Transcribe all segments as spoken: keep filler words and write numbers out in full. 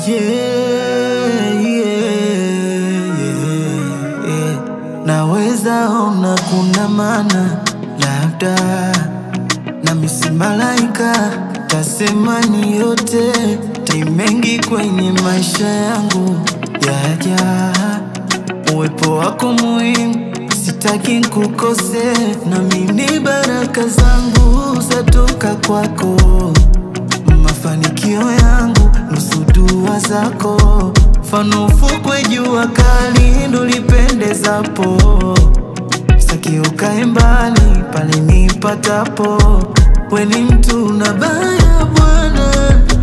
yeah, yeah, yeah, yeah. Naweza ona kuna maana labda na misi malaika, tasema ni yote mengi kwenye maisha yangu yaja. Uwepo wako muhimu, sitaki kukose, na mimi baraka zangu zatoka kwako. Mafanikio yangu nusu dua zako, mfano ufukwe jua kali ndo lipendezapo. Sitaki ukae mbali pale nipatapo, we ni mtu na baya Bwana,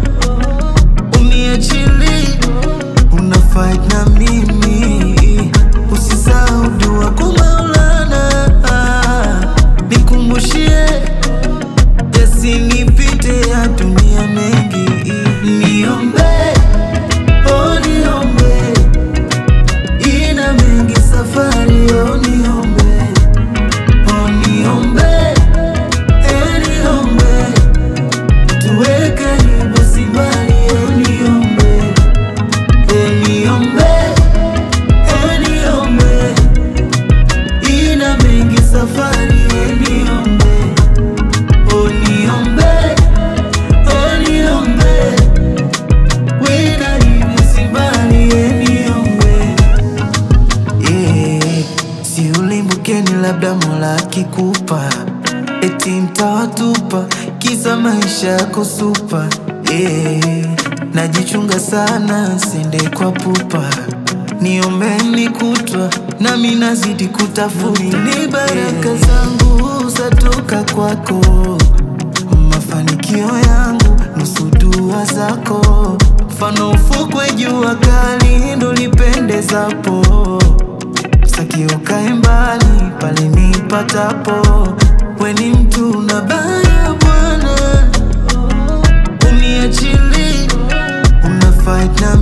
uniachili una fight na mimi. Usisahau dua kwa Maulana, nikumbushie yasinipite ya dunia mengi. Niombe, oh niombe, ina mengi safari, oh niombe, oh niombe, eh niombe, tuwe karibu si mbali, oh niombe, eh niombe, eh niombe, ina mengi safari, eh niombe, oh niombe, oh niombe, we karibu si mbali, eh niombe. Yeah, si ulimbukeni labda Mola akikupa, eti mtawatupa kisa maisha yako supa. Yeah, najichunga sana sende kwa pupa, niombeni kutwa nami nazidi kutafuta. Ni baraka zangu zatoka kwako, mafanikio yangu nusu dua zako, mfano ufukwe jua kali ndo lipendezapo. Sitaki ukae mbali pale nipatapo, we ni mtu na baya Bwana, uniachili una fight na